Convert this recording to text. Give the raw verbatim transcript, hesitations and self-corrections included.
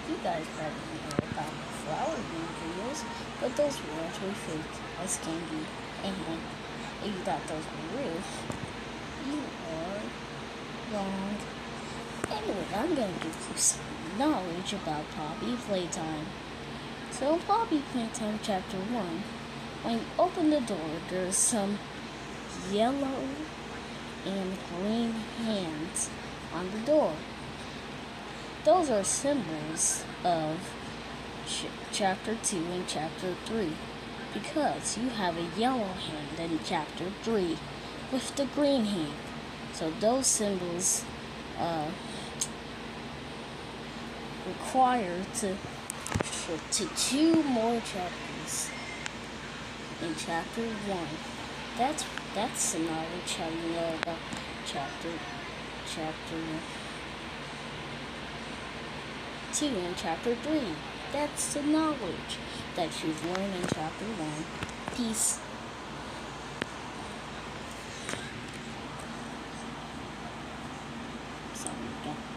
You guys probably know about flower bean videos, but those were actually fake as can be. And if you thought those were real, you are wrong. Anyway, I'm gonna give you some knowledge about Poppy Playtime. So, Poppy Playtime Chapter one. When you open the door, there's some yellow and green hands on the door. Those are symbols of ch- Chapter two and Chapter three, because you have a yellow hand in Chapter three with the green hand. So those symbols uh, require to, to two more chapters in Chapter one. That's that's the knowledge how you know about chapter chapter two and chapter three. That's the knowledge that you've learned in chapter one. Peace. Sorry,